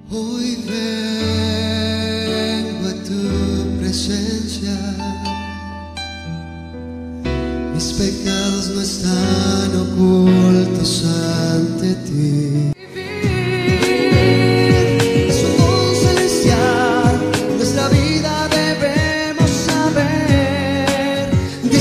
Hoy vengo a tu presencia, mis pecados no están ocultos ante ti. Es un don celestial, nuestra vida debemos saber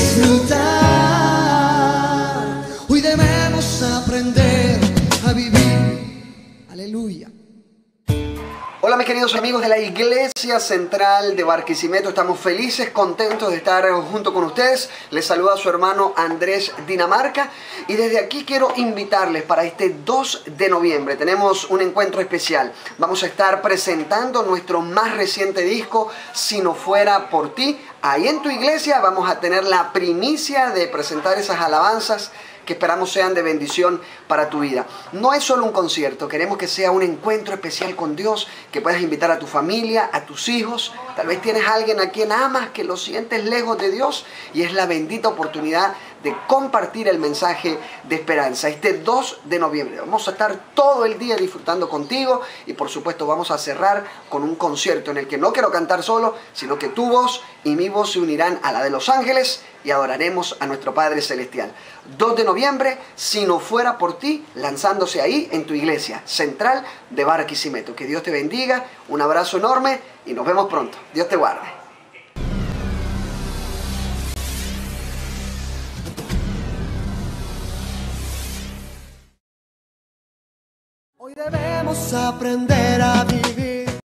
disfrutar. Hoy debemos aprender a vivir. Aleluya. Hola mis queridos amigos de la Iglesia Central de Barquisimeto, estamos felices, contentos de estar junto con ustedes. Les saluda su hermano Andrés Dinamarca y desde aquí quiero invitarles para este 2 de noviembre. Tenemos un encuentro especial. Vamos a estar presentando nuestro más reciente disco, Si no fuera por ti. Ahí en tu iglesia vamos a tener la primicia de presentar esas alabanzas que esperamos sean de bendición para tu vida. No es solo un concierto, queremos que sea un encuentro especial con Dios, que puedas invitar a tu familia, a tus hijos. Tal vez tienes a alguien a quien amas, que lo sientes lejos de Dios y es la bendita oportunidad de compartir el mensaje de esperanza. Este 2 de noviembre vamos a estar todo el día disfrutando contigo y por supuesto vamos a cerrar con un concierto en el que no quiero cantar solo, sino que tu voz y mi voz se unirán a la de los ángeles y adoraremos a nuestro Padre Celestial. 2 de noviembre, Si no fuera por ti, lanzándose ahí en tu iglesia central de Barquisimeto. Que Dios te bendiga, un abrazo enorme y nos vemos pronto. Dios te guarde. Hoy debemos aprender a vivir.